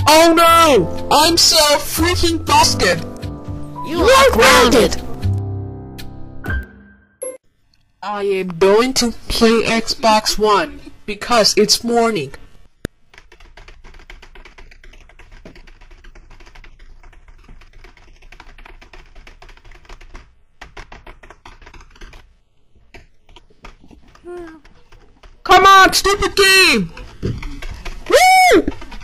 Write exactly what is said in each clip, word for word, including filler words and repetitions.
Oh no! I'm so freaking busted! You, you are grounded! I am going to play Xbox One because it's morning. Come on, stupid game! Woo!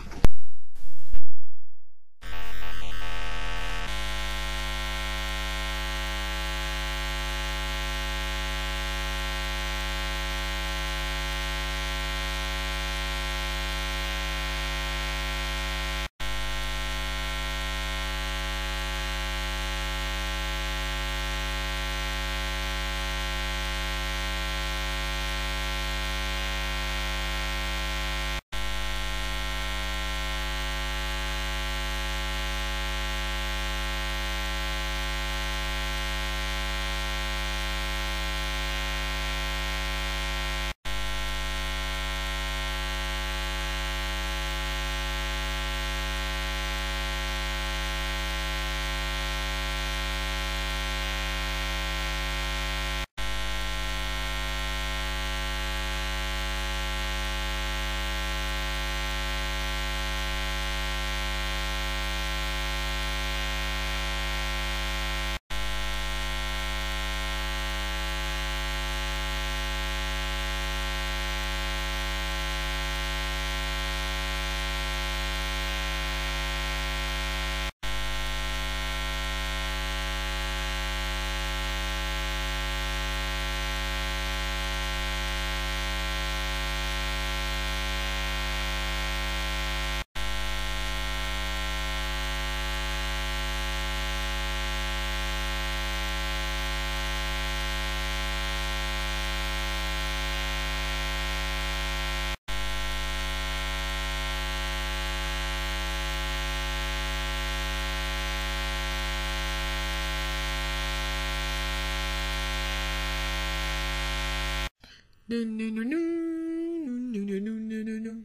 No, no, no, no, no, no, no, no, no, no.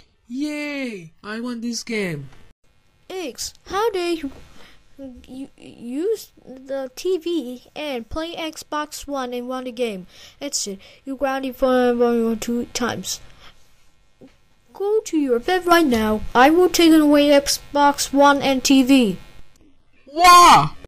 Yay! I won this game. X, how do you, you use the T V and play Xbox One and won the game? That's it. You grounded for one or two times. Go to your bed right now. I will take away Xbox One and T V. Wow!